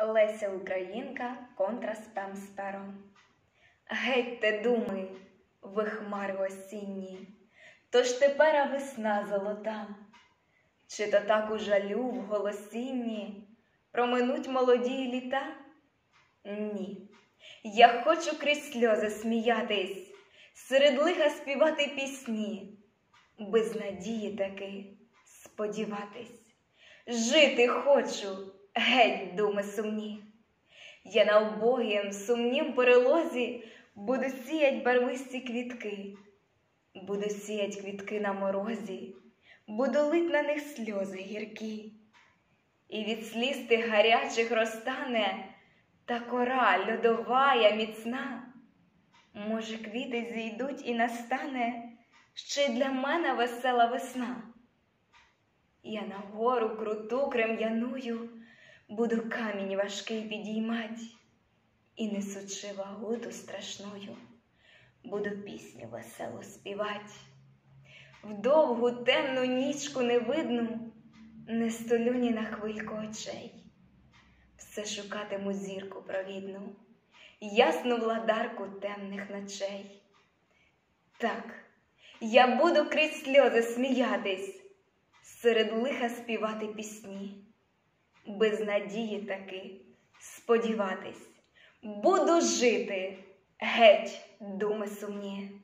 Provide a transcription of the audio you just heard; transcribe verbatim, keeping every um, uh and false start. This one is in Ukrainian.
Леся Українка контра спем з пером. Гетьте думи, ви хмари осінні, то ж тепера весна золота. Чи то так у жалю в голосінні проминуть молоді літа? Ні, я хочу крізь сльози сміятись, серед лиха співати пісні, без надії таки сподіватись. Жити хочу, геть, думи сумні. Я на убогім, сумнім перелозі буду сіять барвисті квітки, буду сіять квітки на морозі, буду лить на них сльози гіркі. І від сліз тих гарячих розтане та кора льодовая міцна. Може, квіти зійдуть і настане ще й для мене весела весна. Я на гору круту крем'яную буду камінь важкий підіймать, і, несучи вагу ту страшною, буду пісню веселу співать. В довгу темну нічку невидну не столю ні на хвильку очей, все шукатиму зірку провідну, ясну владарку темних ночей. Так, я буду крізь сльози сміятись, серед лиха співати пісні, без надії таки сподіватись, буду жити, геть, думи сумні.